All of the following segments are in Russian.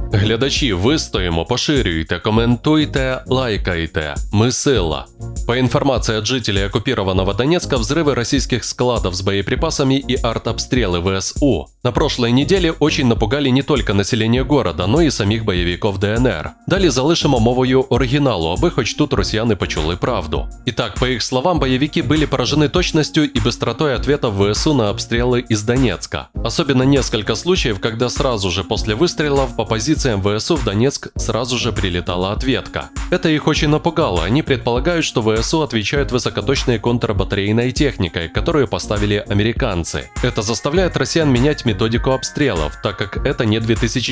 Глядачі, вистоїмо, поширюйте, коментуйте, лайкайте. Мы сила. По информации от жителей оккупированного Донецка, взрывы российских складов с боеприпасами и артобстрелы ВСУ на прошлой неделе очень напугали не только население города, но и самих бойовиків ДНР. Далі залишимо мовою оригіналу, аби хоч тут росіяни почули правду. Итак, по их словам, боевики были поражены точностью и быстротой ответов ВСУ на обстрелы из Донецка. Особенно несколько случаев, когда сразу же после выстрелов по позициям ВСУ в Донецк сразу же прилетала ответка. Это их очень напугало, они предполагают, что ВСУ отвечают высокоточной контрбатарейной техникой, которую поставили американцы. Это заставляет россиян менять методику обстрелов, так как это не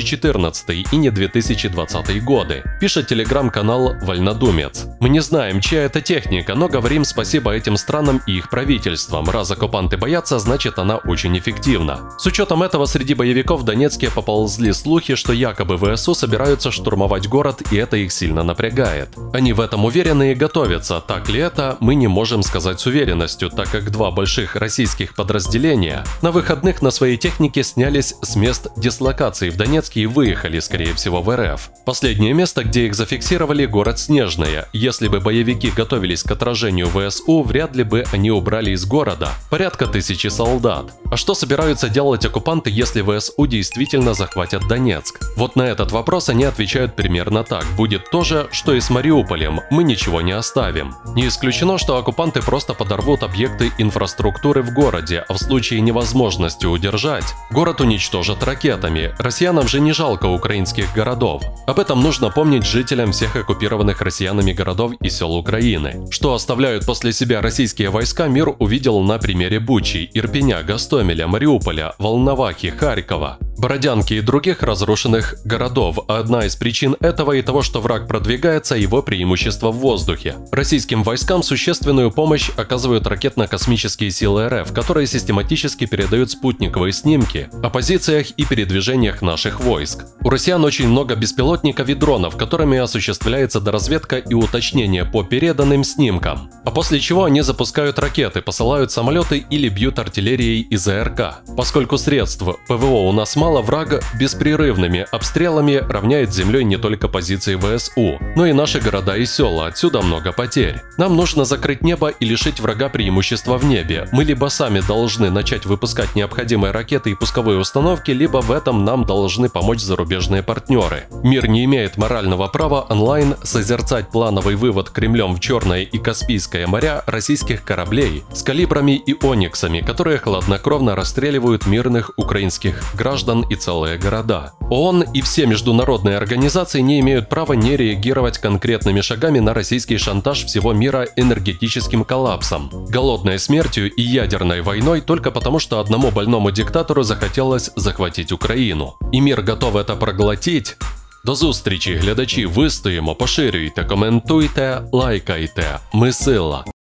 2014 и не 2020 годы, пишет телеграм-канал Вольнодумец. Мы не знаем, чья это техника, но говорим спасибо этим странам и их правительствам. Раз оккупанты боятся, значит она очень эффективна. С учетом этого среди боевиков в Донецке поползли слухи, что якобы ВСУ собираются штурмовать город, и это их сильно напрягает. Они в этом уверены и готовятся. Так ли это, мы не можем сказать с уверенностью, так как два больших российских подразделения на выходных на своей технике снялись с мест дислокации в Донецке и выехали, скорее всего, в РФ. Последнее место, где их зафиксировали, город Снежное. Если бы боевики готовились к отражению ВСУ, вряд ли бы они убрали из города порядка 1000 солдат. А что собираются делать оккупанты, если ВСУ действительно захватят Донецк? Вот на этот вопрос они отвечают примерно так: будет то же, что и с Мариуполем, мы ничего не оставим. Не исключено, что оккупанты просто подорвут объекты инфраструктуры в городе, а в случае невозможности удержать, город уничтожат ракетами. Россиянам же не жалко украинских городов. Об этом нужно помнить жителям всех оккупированных россиянами городов и сел Украины. Что оставляют после себя российские войска, мир увидел на примере Бучи, Ирпеня, Гостомеля, Мариуполя, Волновахи, Харькова, Бородянки и других разрушенных городов. Одна из причин этого и того, что враг продвигается, его преимущество в воздухе. Российским войскам существенную помощь оказывают ракетно-космические силы РФ, которые систематически передают спутниковые снимки о позициях и передвижениях наших войск. У россиян очень много беспилотников и дронов, которыми осуществляется доразведка и уточнение по переданным снимкам. А после чего они запускают ракеты, посылают самолеты или бьют артиллерией из АРК. Поскольку средств ПВО у нас мало, враг беспрерывными обстрелами равняет с землей не только позиции ВСУ, но и наши города и села, отсюда много потерь. Нам нужно закрыть небо и лишить врага преимущества в небе. Мы либо сами должны начать выпускать необходимые ракеты и пусковые установки, либо в этом нам должны помочь зарубежные партнеры. Мир не имеет морального права онлайн созерцать плановый вывод Кремлем в Черное и Каспийское моря российских кораблей с калибрами и ониксами, которые хладнокровно расстреливают мирных украинских граждан и целые города. ООН и все международные организации не имеют права не реагировать конкретными шагами на российский шантаж всего мира энергетическим коллапсом, голодной смертью и ядерной войной только потому, что одному больному диктатору захотелось захватить Украину. И мир готов это проглотить. До зустрічі, глядачі, вистоїмо, поширюйте, коментуйте, лайкайте. Ми сила.